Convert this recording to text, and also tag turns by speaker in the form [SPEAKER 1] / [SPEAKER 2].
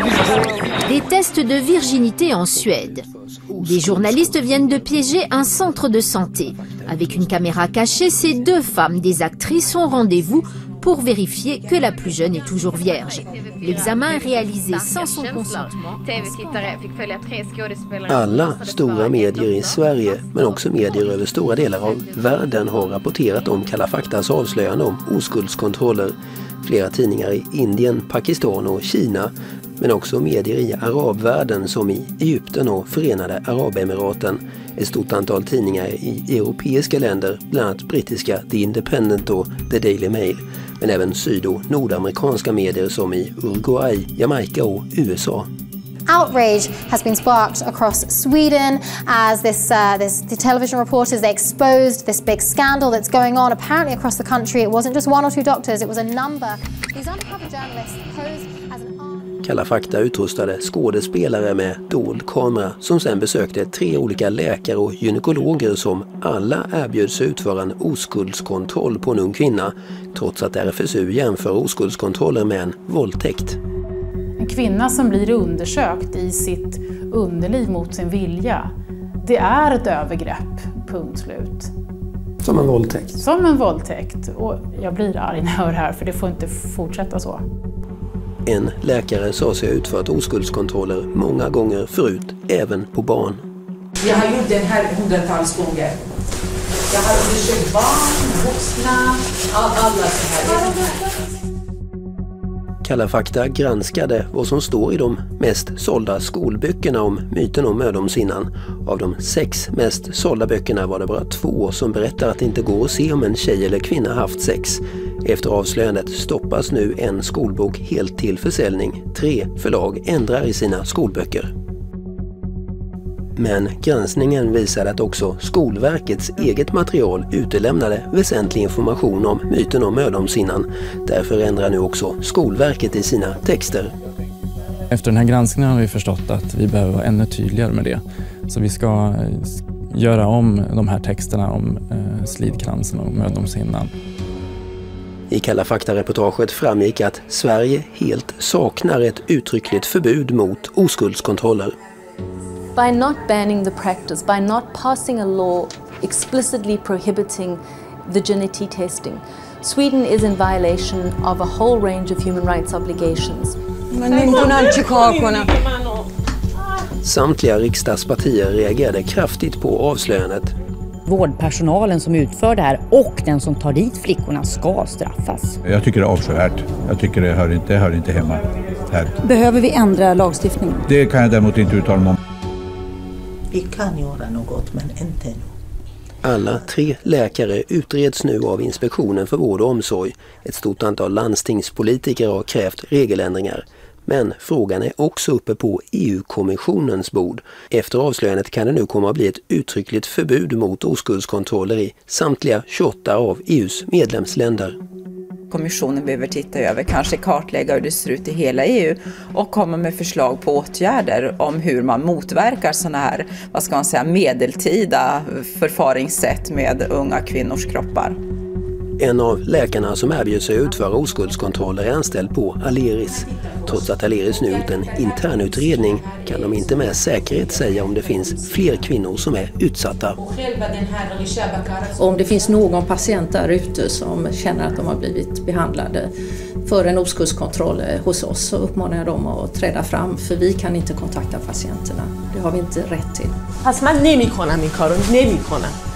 [SPEAKER 1] Des tests de virginité en Suède. Des journalistes viennent de piéger un centre de santé. Avec une caméra cachée, ces deux femmes, des actrices, ont rendez-vous pour vérifier que la plus jeune est toujours vierge. L'examen est réalisé sans son consentement.
[SPEAKER 2] Alla stora medier i Sverige, men också medier över stora delar av världen, har rapporterat om Kalla faktas avslöjande om oskuldskontroller. Flera tidningar i Indien, Pakistan och Kina, men också medier i arabvärlden som i Egypten och Förenade Arabemiraten. Ett stort antal tidningar i europeiska länder, bland annat brittiska The Independent och The Daily Mail, men även syd- och nordamerikanska medier som i Uruguay, Jamaica och USA.
[SPEAKER 3] Outrage has been sparked across Sweden as the television reporters, they exposed this big scandal that's going on apparently across the country. It wasn't just one or two doctors, it was a number. These undercover journalists posed as an arm.
[SPEAKER 2] Kalla fakta utrustade skådespelare med dold kamera som sen besökte 3 olika läkare och gynekologer som alla erbjöds utföra en oskuldskontroll på en ung kvinna, trots att RFSU jämför oskuldskontroller med en våldtäkt.
[SPEAKER 4] En kvinna som blir undersökt i sitt underliv mot sin vilja, det är ett övergrepp, punkt slut.
[SPEAKER 2] Som en våldtäkt?
[SPEAKER 4] Som en våldtäkt. Och jag blir arg när jag hör det här, för det får inte fortsätta så.
[SPEAKER 2] En läkare sa sig ha utfört oskuldskontroller många gånger förut, även på barn.
[SPEAKER 5] Jag har gjort den här hundratals gånger. Jag har undersökt barn, vuxna, alla så här.
[SPEAKER 2] Kalla fakta granskade vad som står i de mest sålda skolböckerna om myten om mödomshinnan. Av de 6 mest sålda böckerna var det bara 2 som berättar att det inte går att se om en tjej eller kvinna haft sex. Efter avslöjandet stoppas nu en skolbok helt till försäljning. 3 förlag ändrar i sina skolböcker. Men granskningen visade att också Skolverkets eget material utelämnade väsentlig information om myten om mödomshinnan. Därför ändrar nu också Skolverket i sina texter.
[SPEAKER 6] Efter den här granskningen har vi förstått att vi behöver vara ännu tydligare med det. Så vi ska göra om de här texterna om slidkransen och mödomshinnan.
[SPEAKER 2] I Kalla fakta-reportaget framgick att Sverige helt saknar ett uttryckligt förbud mot oskuldskontroller.
[SPEAKER 7] By not banning the practice, by not passing a law explicitly prohibiting virginity testing, Sweden is in violation of a whole range of human rights obligations.
[SPEAKER 2] Samtliga riksdagspartier reagerade kraftigt på avslöjandet.
[SPEAKER 8] Vårdpersonalen som utför det här och den som tar dit flickorna ska straffas.
[SPEAKER 9] Jag tycker det är avskyvärt. Jag tycker det hör inte hemma här.
[SPEAKER 8] Behöver vi ändra lagstiftningen?
[SPEAKER 9] Det kan jag däremot inte uttala mig om.
[SPEAKER 5] Vi kan göra något, men inte nu.
[SPEAKER 2] Alla 3 läkare utreds nu av Inspektionen för vård och omsorg. Ett stort antal landstingspolitiker har krävt regeländringar. Men frågan är också uppe på EU-kommissionens bord. Efter avslöjandet kan det nu komma att bli ett uttryckligt förbud mot oskuldskontroller i samtliga 28 av EUs medlemsländer.
[SPEAKER 10] Kommissionen behöver titta över, kanske kartlägga hur det ser ut i hela EU och komma med förslag på åtgärder om hur man motverkar sådana här, vad ska man säga, medeltida förfaringssätt med unga kvinnors kroppar.
[SPEAKER 2] En av läkarna som erbjöd sig att utföra oskuldskontroller är anställd på Aleris. Trots att Aleris nu gjort en internutredning kan de inte med säkerhet säga om det finns fler kvinnor som är utsatta.
[SPEAKER 11] Om det finns någon patient där ute som känner att de har blivit behandlade för en oskuldskontroll hos oss, så uppmanar jag dem att träda fram, för vi kan inte kontakta patienterna. Det har vi inte rätt till.
[SPEAKER 12] پس من نمی‌کنم این کارو، نمی‌کنم.